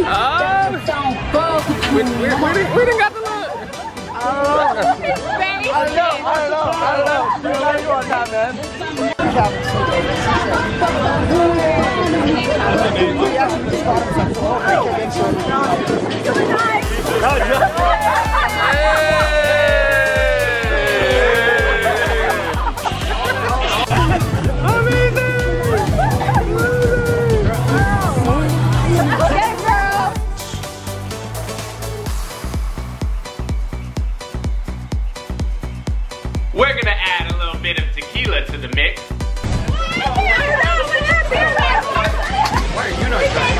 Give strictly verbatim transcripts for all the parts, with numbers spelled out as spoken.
we, we, we, didn't, we didn't got the look. I don't know. I don't know. I don't know. I don't know. You know you on that, man. We're gonna add a little bit of tequila to the mix. Why are you not trying?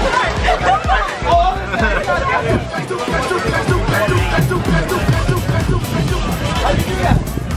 How do you do that?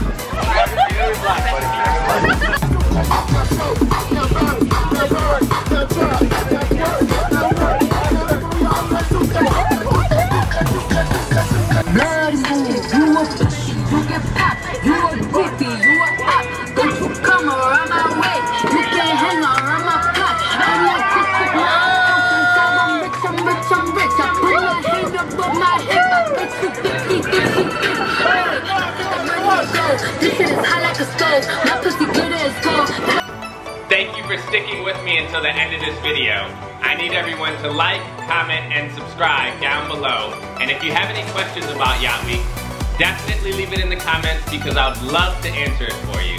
Thank you for sticking with me until the end of this video. I need everyone to like, comment, and subscribe down below. And if you have any questions about Yacht Week, definitely leave it in the comments because I would love to answer it for you.